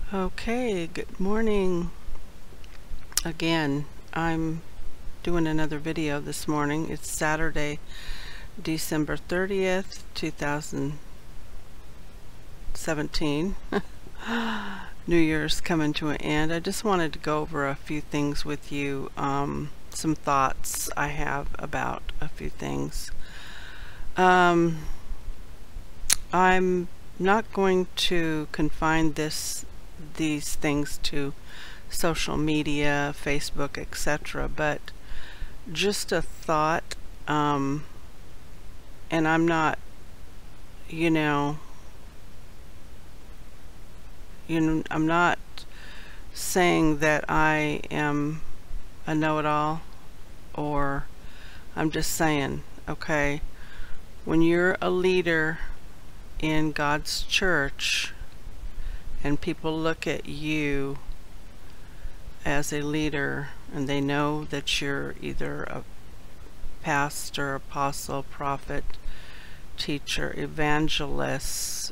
Okay, good morning. Again, I'm doing another video this morning. It's Saturday, December 30th, 2017. New Year's coming to an end. I just wanted to go over a few things with you, some thoughts I have about a few things. I'm not going to confine these things to social media, Facebook, etc., but just a thought, and I'm not, I'm not saying that I am a know-it-all, or I'm just saying, okay, when you're a leader in God's church and people look at you as a leader and they know that you're either a pastor, apostle, prophet, teacher, evangelist,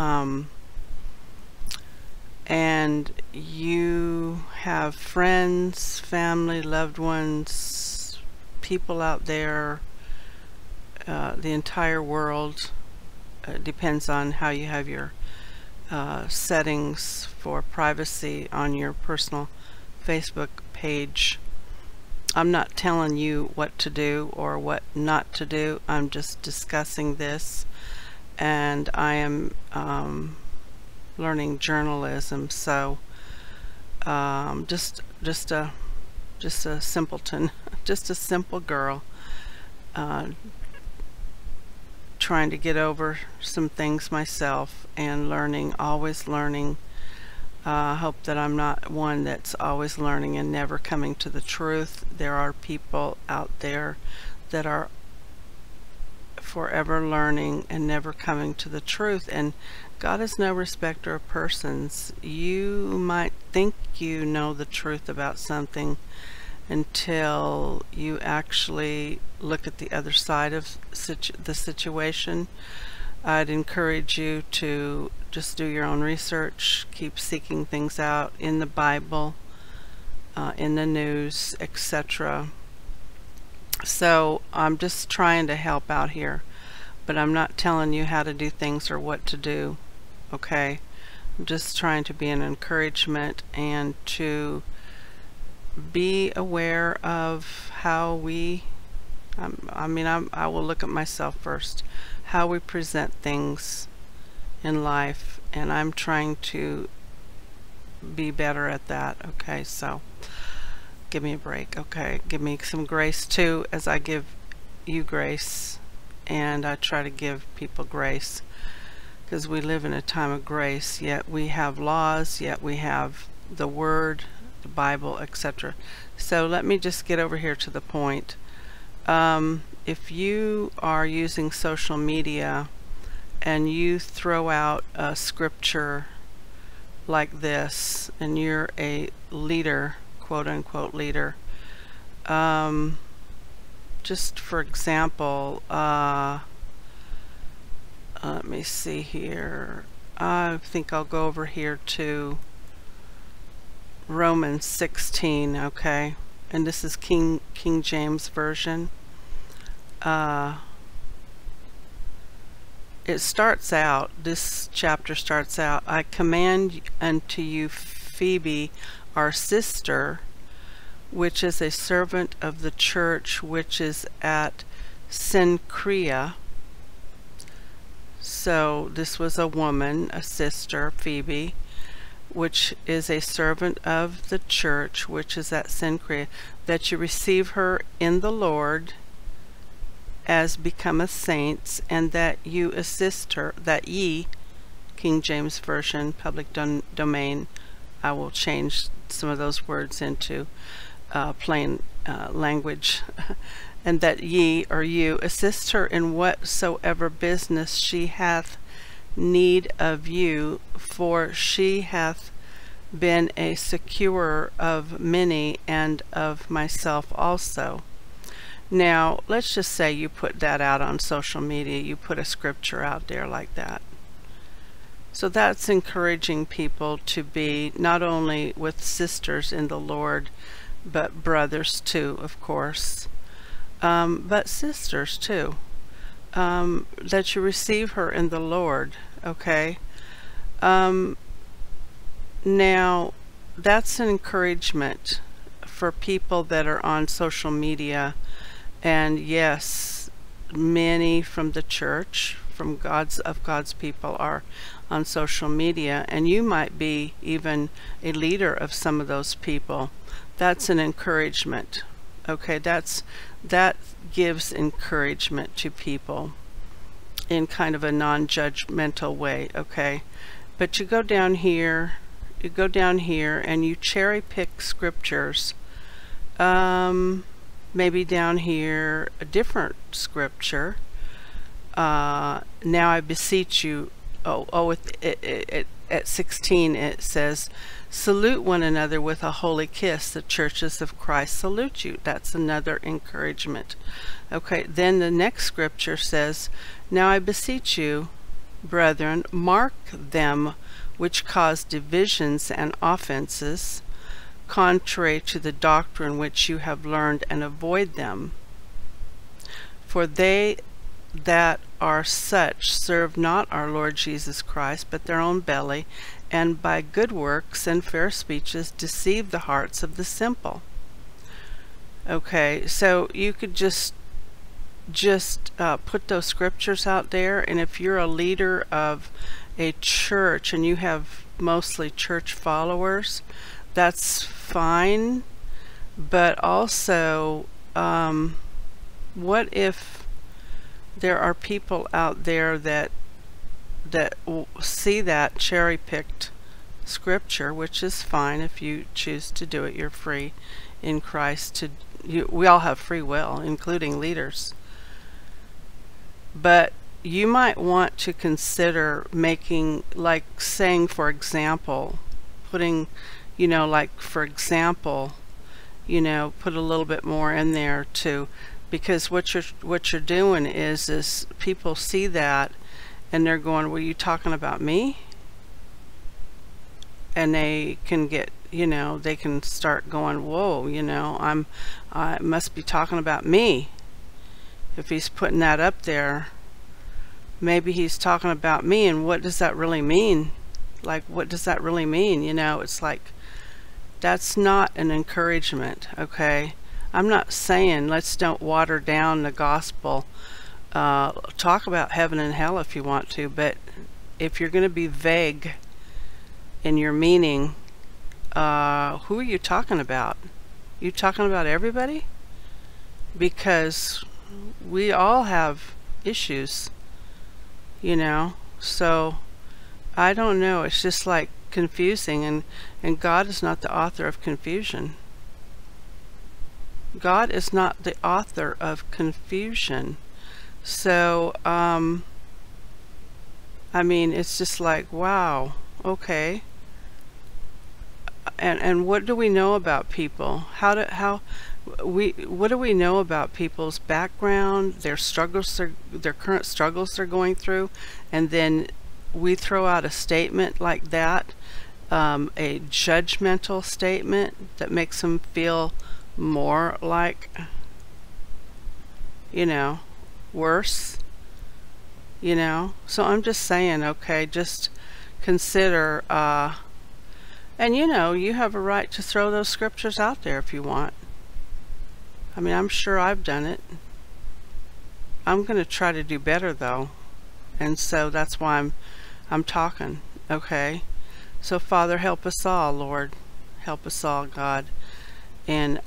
and you have friends, family, loved ones, people out there, the entire world, depends on how you have your settings for privacy on your personal Facebook page. I'm not telling you what to do or what not to do. I'm just discussing this, and I am learning journalism, so just a simpleton, just a simple girl, trying to get over some things myself and learning, always learning. Hope that I'm not one that's always learning and never coming to the truth. There are people out there that are forever learning and never coming to the truth, and God is no respecter of persons. You might think you know the truth about something until you actually look at the other side of the situation. I'd encourage you to just do your own research, keep seeking things out in the Bible, in the news, etc. So I'm just trying to help out here, but I'm not telling you how to do things or what to do, okay? I'm just trying to be an encouragement and to be aware of how we, I will look at myself first, how we present things in life, and I'm trying to be better at that, okay? So give me a break, okay? Give me some grace too, as I give you grace, and I try to give people grace, because we live in a time of grace, yet we have laws, yet we have the Word, the Bible, etc. So let me just get over here to the point. If you are using social media and you throw out a scripture like this, and you're a leader, quote unquote leader, just for example, let me see here, I think I'll go over here to Romans 16, okay, and this is King James Version. It starts out, this chapter starts out, I commend unto you Phoebe, our sister, which is a servant of the church which is at Cenchrea. So this was a woman, a sister, Phoebe, which is a servant of the church which is at Cenchrea, that you receive her in the Lord as becometh saints, and that you assist her, that ye, King James Version, public domain, I will change some of those words into plain language, and that ye, or you, assist her in whatsoever business she hath need of you, for she hath been a securer of many, and of myself also. Now, let's just say you put that out on social media, you put a scripture out there like that. So that's encouraging people to be not only with sisters in the Lord, but brothers too, of course, but sisters too, that you receive her in the Lord, okay? Now, that's an encouragement for people that are on social media, and yes, many from the church, from God's people are on social media, and you might be even a leader of some of those people. That's an encouragement. Okay, that gives encouragement to people in kind of a non-judgmental way, okay? But you go down here and you cherry pick scriptures. Maybe down here a different scripture. Now I beseech you, at 16 it says, salute one another with a holy kiss. The churches of Christ salute you. That's another encouragement. Okay, then the next scripture says, now I beseech you, brethren, mark them which cause divisions and offenses, contrary to the doctrine which you have learned, and avoid them. For they that are such serve not our Lord Jesus Christ, but their own belly, and by good works and fair speeches deceive the hearts of the simple. Okay, so you could just put those scriptures out there, and if you're a leader of a church and you have mostly church followers, that's fine. But also, what if there are people out there that see that cherry-picked scripture, which is fine if you choose to do it. You're free in Christ. We all have free will, including leaders. But you might want to consider making, like saying, for example, putting, like for example, put a little bit more in there too, because what you're doing is people see that and they're going, were you talking about me? And they can get, they can start going, whoa, I must be talking about me. If he's putting that up there, maybe he's talking about me, and what does that really mean? Like, what does that really mean? It's like, that's not an encouragement, okay? I'm not saying let's don't water down the gospel. Talk about heaven and hell if you want to, but if you're going to be vague in your meaning, who are you talking about? You talking about everybody? Because we all have issues, so I don't know. It's just like confusing, and God is not the author of confusion. God is not the author of confusion. So I mean, it's just like, wow, okay. And what do we know about people? What do we know about people's background, their struggles, their current struggles they're going through, and then we throw out a statement like that, a judgmental statement that makes them feel more like, worse, So I'm just saying, okay, just consider, and you have a right to throw those scriptures out there if you want. I mean, I'm sure I've done it. I'm going to try to do better though, and so that's why I'm talking, okay? So Father, help us all, Lord. Help us all, God. And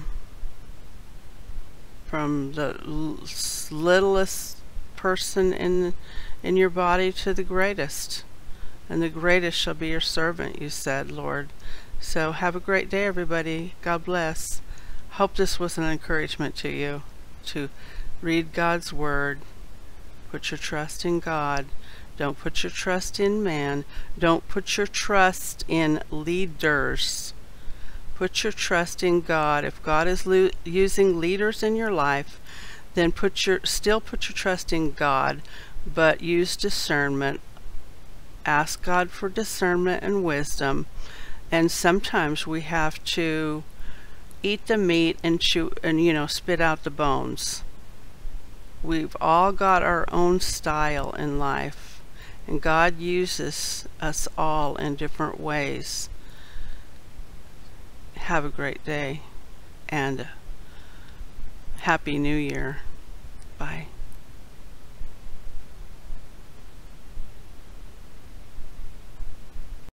from the littlest person in your body to the greatest. And the greatest shall be your servant, you said, Lord. So have a great day, everybody. God bless. Hope this was an encouragement to you to read God's Word. Put your trust in God. Don't put your trust in man. Don't put your trust in leaders. Put your trust in God. If God is using leaders in your life, then still put your trust in God, but use discernment ask God for discernment and wisdom, and sometimes we have to eat the meat and chew and spit out the bones. We've all got our own style in life, and God uses us all in different ways. Have a great day, and Happy New Year.